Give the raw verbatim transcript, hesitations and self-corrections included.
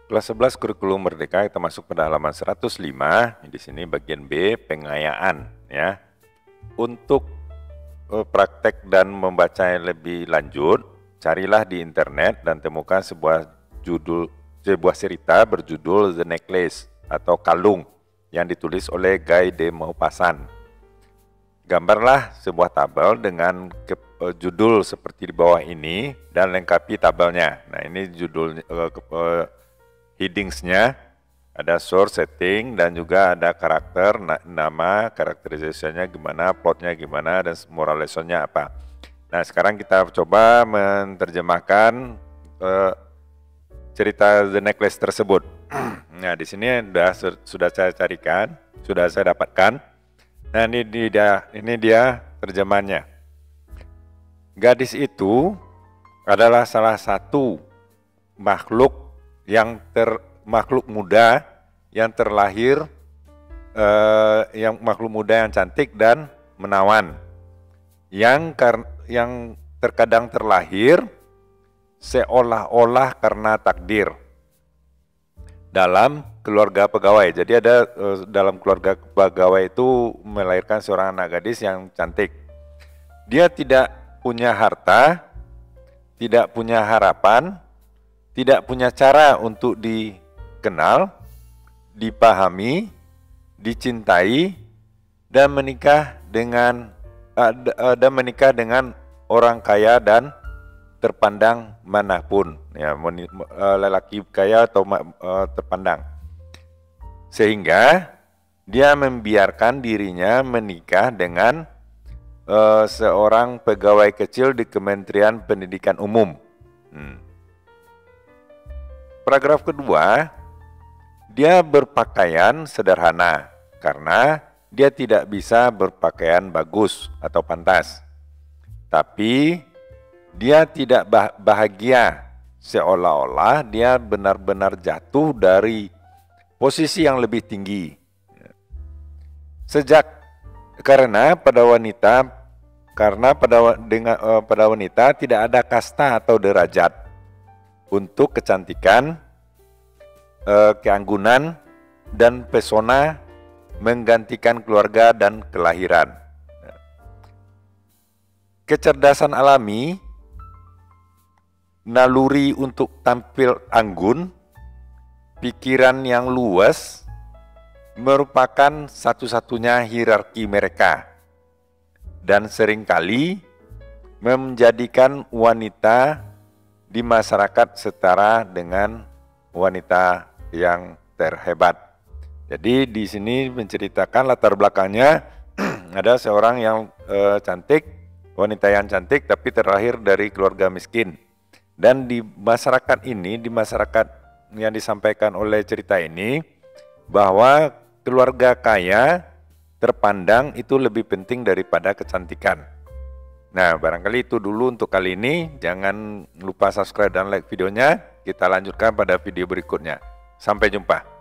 Kelas sebelas Kurikulum Merdeka, kita masuk pada halaman seratus lima. Di sini bagian B, pengayaan ya. Untuk uh, praktek dan membaca yang lebih lanjut, carilah di internet dan temukan sebuah judul sebuah cerita berjudul The Necklace atau Kalung yang ditulis oleh Guy de Maupassant. Gambarlah sebuah tabel dengan ke, uh, judul seperti di bawah ini dan lengkapi tabelnya. Nah, ini judul uh, uh, headingsnya, ada source, setting, dan juga ada karakter, nama, karakterisasinya gimana, plotnya gimana, dan moral lessonnya apa. Nah, sekarang kita coba menerjemahkan uh, cerita The Necklace tersebut. Nah, di sini sudah sudah saya carikan, sudah saya dapatkan. Nah, ini dia, ini dia terjemahannya. Gadis itu adalah salah satu makhluk yang ter makhluk muda yang terlahir eh, yang makhluk muda yang cantik dan menawan yang kar, yang terkadang terlahir seolah-olah karena takdir dalam keluarga pegawai. Jadi ada eh, dalam keluarga pegawai itu melahirkan seorang anak gadis yang cantik. Dia tidak punya harta, tidak punya harapan, tidak punya cara untuk dikenal, dipahami, dicintai, dan menikah dengan uh, dan menikah dengan orang kaya dan terpandang manapun, ya, uh, lelaki kaya atau uh, terpandang, sehingga dia membiarkan dirinya menikah dengan uh, seorang pegawai kecil di Kementerian Pendidikan Umum. Hmm. Paragraf kedua, dia berpakaian sederhana karena dia tidak bisa berpakaian bagus atau pantas. Tapi dia tidak bahagia, seolah-olah dia benar-benar jatuh dari posisi yang lebih tinggi. Sejak karena pada wanita karena pada dengan pada wanita tidak ada kasta atau derajat untuk kecantikan, eh, keanggunan, dan pesona menggantikan keluarga dan kelahiran. Kecerdasan alami, naluri untuk tampil anggun, pikiran yang luas, merupakan satu-satunya hierarki mereka, dan seringkali menjadikan wanita di masyarakat setara dengan wanita yang terhebat. Jadi di sini menceritakan latar belakangnya ada seorang yang e, cantik, wanita yang cantik tapi terlahir dari keluarga miskin. Dan di masyarakat ini, di masyarakat yang disampaikan oleh cerita ini, bahwa keluarga kaya terpandang itu lebih penting daripada kecantikan. Nah, barangkali itu dulu untuk kali ini. Jangan lupa subscribe dan like videonya. Kita lanjutkan pada video berikutnya. Sampai jumpa.